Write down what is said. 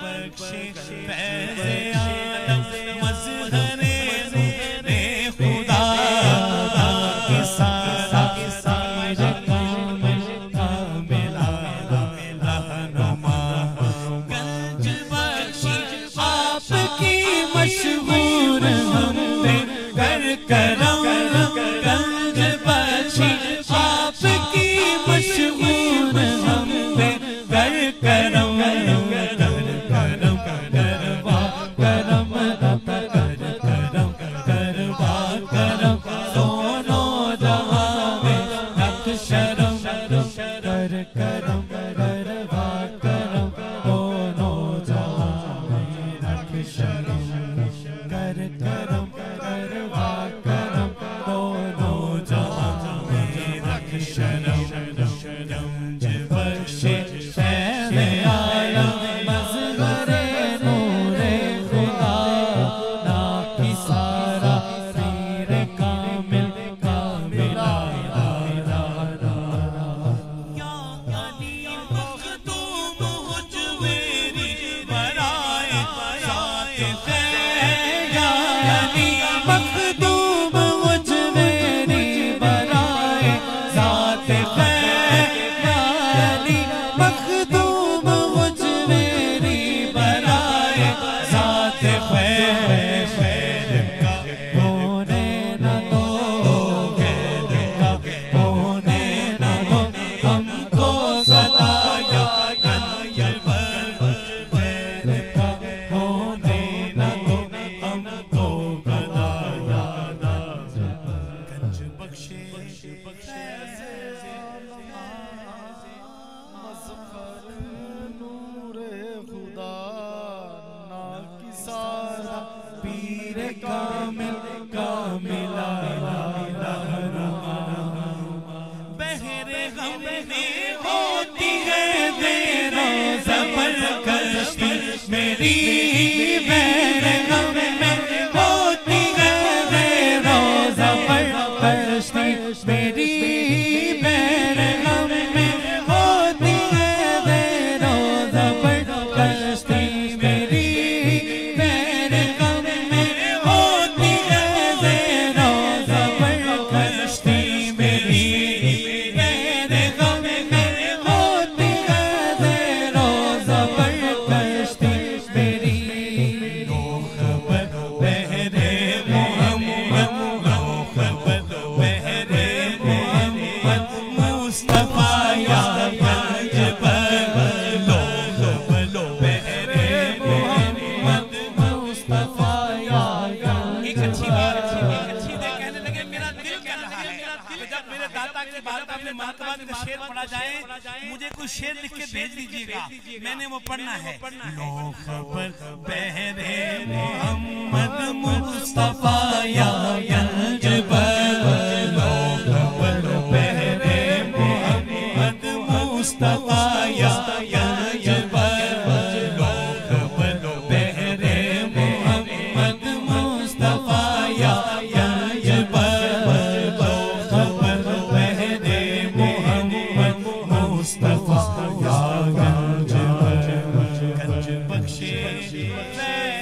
बख्शे फैज़े आलम मज़हरे नूरे खुदा की सारा सारे कामिल कामिला रहनुमा गंज बख्शी आपकी मशहूर हम पे कर करम गंज बख्शी आपकी मशहूर हम पे कर करम मुझे कुछ शेर लिख के भेज दीजिएगा, मैंने वो पढ़ना है। लो खबर बहरे मोहम्मद मुस्तफा या गंज पर, लो खबर बहरे मोहम्मद मुस्तफा या गंज पर, लो खबर बहरे मोहम्मद मुस्तफा या गंज पर, लो खबर बहरे मोहम्मद मुस्तफा या गंज पर, गंज बख्शे